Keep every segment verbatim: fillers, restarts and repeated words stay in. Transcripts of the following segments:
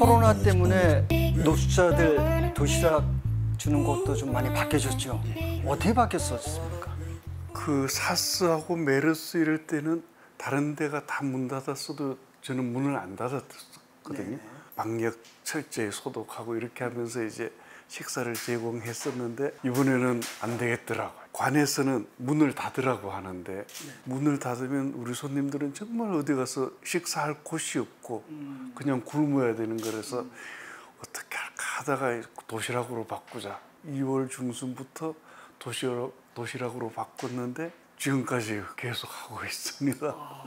코로나 때문에 노숙자들 도시락 주는 것도 좀 많이 바뀌어졌죠. 어떻게 바뀌었었습니까? 그 사스하고 메르스 이럴 때는 다른 데가 다 문 닫았어도 저는 문을 안 닫았거든요. 방역 철저히 소독하고 이렇게 하면서 이제 식사를 제공했었는데 이번에는 안 되겠더라고요. 관에서는 문을 닫으라고 하는데 네. 문을 닫으면 우리 손님들은 정말 어디 가서 식사할 곳이 없고 음. 그냥 굶어야 되는 거라서 음. 어떻게 할까 하다가 도시락으로 바꾸자. 이월 중순부터 도시락, 도시락으로 바꿨는데 지금까지 계속 하고 있습니다. 아,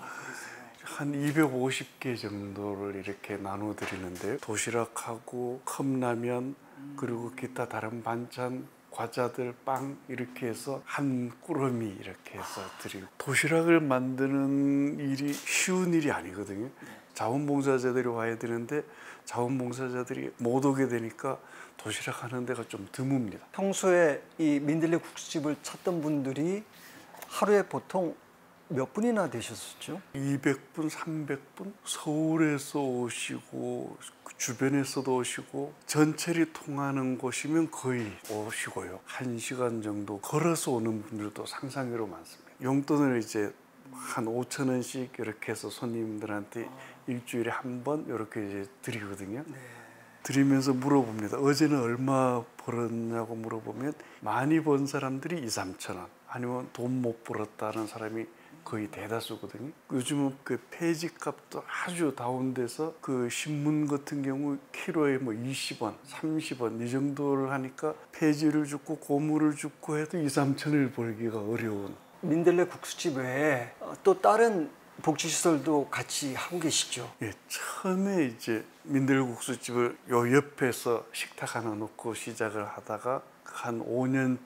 한 이백오십 개 정도를 이렇게 나눠 드리는데요. 도시락하고 컵라면 그리고 기타 다른 반찬, 과자들, 빵 이렇게 해서 한 꾸러미 이렇게 해서 드리고. 도시락을 만드는 일이 쉬운 일이 아니거든요. 자원봉사자들이 와야 되는데 자원봉사자들이 못 오게 되니까 도시락 하는 데가 좀 드뭅니다. 평소에 이 민들레 국수집을 찾던 분들이 하루에 보통 몇 분이나 되셨었죠? 이백 분, 삼백 분? 서울에서 오시고 주변에서도 오시고 전철이 통하는 곳이면 거의 오시고요. 한 시간 정도 걸어서 오는 분들도 상상외로 많습니다. 용돈을 이제 한 오천 원씩 이렇게 해서 손님들한테 아. 일주일에 한 번 이렇게 이제 드리거든요. 네. 드리면서 물어봅니다. 어제는 얼마 벌었냐고 물어보면 많이 번 사람들이 이, 삼천 원 아니면 돈 못 벌었다는 사람이 거의 대다수거든요. 요즘은 그 폐지값도 아주 다운돼서 그 신문 같은 경우 키로에 뭐 이십 원, 삼십 원 이 정도를 하니까 폐지를 줍고 고무를 줍고 해도 이, 삼천 원을 벌기가 어려운. 민들레 국수집 외에 또 다른 복지시설도 같이 하고 계시죠? 예, 처음에 이제 민들레 국수집을 요 옆에서 식탁 하나 놓고 시작을 하다가 한 오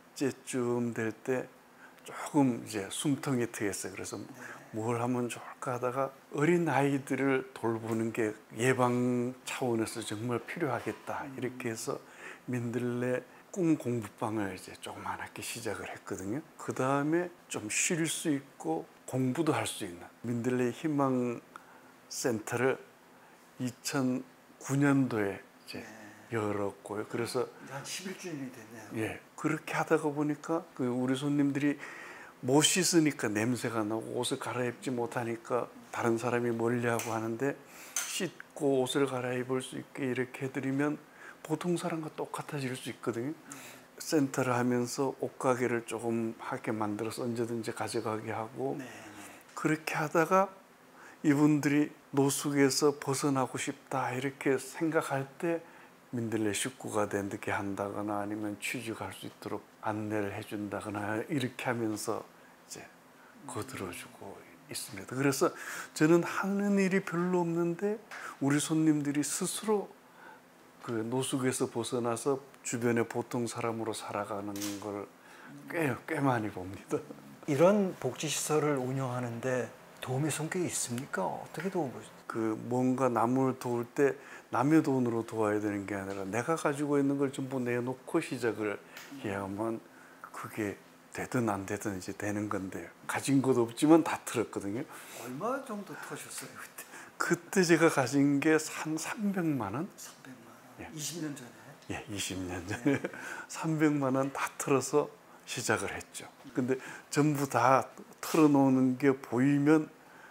년째쯤 될 때 조금 이제 숨통이 트였어요. 그래서 뭘 하면 좋을까 하다가 어린 아이들을 돌보는 게 예방 차원에서 정말 필요하겠다 이렇게 해서 민들레 꿈 공부방을 이제 조그맣게 시작을 했거든요. 그 다음에 좀 쉴 수 있고 공부도 할 수 있는 민들레 희망 센터를 이천구 년도에 이제 열었고요. 그래서 한 십일 주년이 됐네요. 예, 그렇게 하다가 보니까 그 우리 손님들이 못 씻으니까 냄새가 나고 옷을 갈아입지 못하니까 다른 사람이 멀리하고 하는데 씻고 옷을 갈아입을 수 있게 이렇게 해드리면 보통 사람과 똑같아질 수 있거든요. 센터를 하면서 옷가게를 조금 하게 만들어서 언제든지 가져가게 하고 네. 그렇게 하다가 이분들이 노숙에서 벗어나고 싶다 이렇게 생각할 때 민들레 식구가 되게 한다거나 아니면 취직할 수 있도록 안내를 해준다거나 이렇게 하면서 이제 거들어주고 있습니다. 그래서 저는 하는 일이 별로 없는데 우리 손님들이 스스로 그 노숙에서 벗어나서 주변의 보통 사람으로 살아가는 걸 꽤, 꽤 많이 봅니다. 이런 복지시설을 운영하는데 도움의 손길이 있습니까? 어떻게 도움을? 그 뭔가 남을 도울 때 남의 돈으로 도와야 되는 게 아니라 내가 가지고 있는 걸 전부 내놓고 시작을 해야만 그게 되든 안 되든 이제 되는 건데요. 가진 것 없지만 다 틀었거든요. 얼마 정도 터셨어요 그때? 그때 제가 가진 게 한 삼백만 원? 삼백만 원. 예. 이십 년 전에? 예, 이십 년 전에 네. 삼백만 원 다 틀어서 시작을 했죠. 근데 전부 다 털어놓는 게 보이면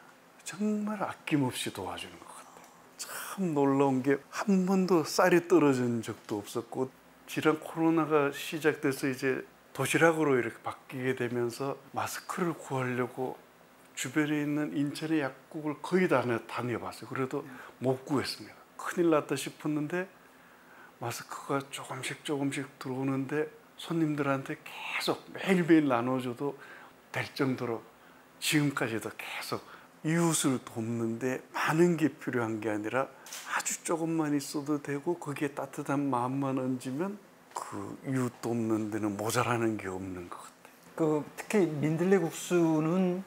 정말 아낌없이 도와주는 것 같아요. 참 놀라운 게 한 번도 쌀이 떨어진 적도 없었고 지난 코로나가 시작돼서 이제 도시락으로 이렇게 바뀌게 되면서 마스크를 구하려고 주변에 있는 인천의 약국을 거의 다 다녀봤어요. 그래도 못 구했습니다. 큰일 났다 싶었는데 마스크가 조금씩 조금씩 들어오는데 손님들한테 계속 매일매일 나눠줘도 될 정도로 지금까지도 계속 이웃을 돕는데 많은 게 필요한 게 아니라 아주 조금만 있어도 되고 거기에 따뜻한 마음만 얹으면 그 이웃 돕는 데는 모자라는 게 없는 것 같아요. 그 특히 민들레 국수는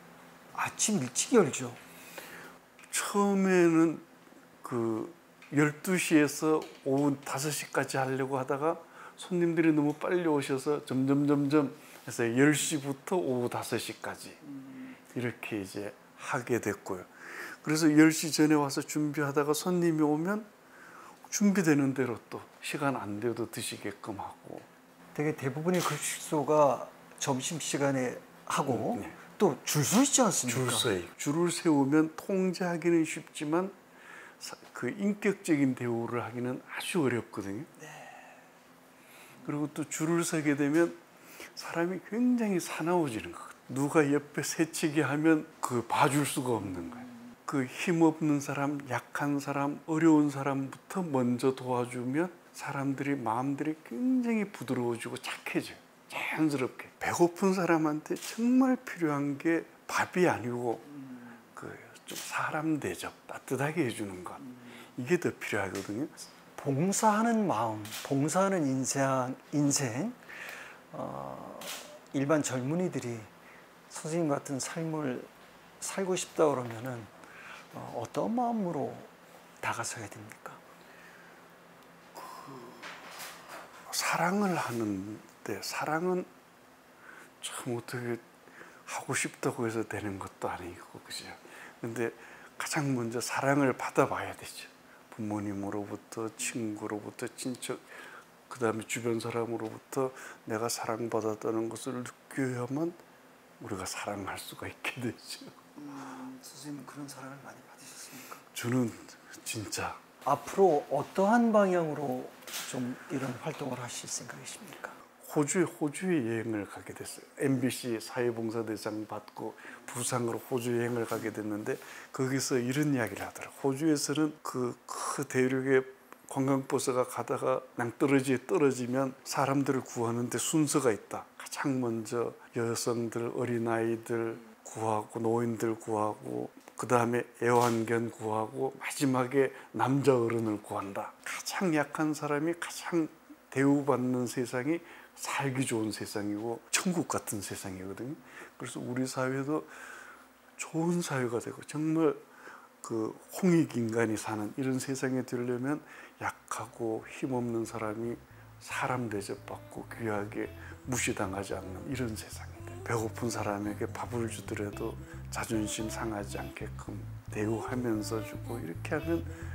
아침 일찍 열죠? 처음에는 그 열두 시에서 오후 다섯 시까지 하려고 하다가 손님들이 너무 빨리 오셔서 점점 점점 해서 열 시부터 오후 다섯 시까지 이렇게 이제 하게 됐고요. 그래서 열 시 전에 와서 준비하다가 손님이 오면 준비되는 대로 또 시간 안 돼도 드시게끔 하고. 되게 대부분의 급식소가 점심시간에 하고 네. 또 줄 서 있지 않습니까? 줄 서요. 줄을 세우면 통제하기는 쉽지만 사- 그 인격적인 대우를 하기는 아주 어렵거든요. 그리고 또 줄을 서게 되면 사람이 굉장히 사나워지는 거예요. 누가 옆에 새치기 하면 그 봐줄 수가 없는 거예요. 그 힘없는 사람, 약한 사람, 어려운 사람부터 먼저 도와주면 사람들이 마음들이 굉장히 부드러워지고 착해져요. 자연스럽게. 배고픈 사람한테 정말 필요한 게 밥이 아니고 그 좀 사람 대접, 따뜻하게 해주는 것. 이게 더 필요하거든요. 봉사하는 마음, 봉사하는 인생, 인생 어, 일반 젊은이들이 선생님 같은 삶을 살고 싶다 그러면은 어, 어떤 마음으로 다가서야 됩니까? 사랑을 하는데 사랑은 참 어떻게 하고 싶다고 해서 되는 것도 아니고 그죠. 근데 가장 먼저 사랑을 받아봐야 되죠. 부모님으로부터, 친구로부터, 친척, 그 다음에 주변 사람으로부터 내가 사랑받았다는 것을 느껴야만 우리가 사랑할 수가 있게 되죠. 음, 선생님 그런 사랑을 많이 받으셨습니까? 저는 진짜 앞으로 어떠한 방향으로 좀 이런 활동을 하실 생각이십니까? 호주에 호주에 여행을 가게 됐어요. 엠비씨 사회봉사대상 받고 부상으로 호주 여행을 가게 됐는데 거기서 이런 이야기를 하더라고요. 호주에서는 그, 그 대륙의 관광버스가 가다가 낭떠러지에 떨어지면 사람들을 구하는데 순서가 있다. 가장 먼저 여성들, 어린아이들 구하고 노인들 구하고 그 다음에 애완견 구하고 마지막에 남자 어른을 구한다. 가장 약한 사람이 가장 대우받는 세상이 살기 좋은 세상이고 천국 같은 세상이거든요. 그래서 우리 사회도 좋은 사회가 되고 정말 그 홍익 인간이 사는 이런 세상에 되려면 약하고 힘없는 사람이 사람 대접받고 귀하게 무시당하지 않는 이런 세상이다. 배고픈 사람에게 밥을 주더라도 자존심 상하지 않게끔 대우하면서 주고 이렇게 하면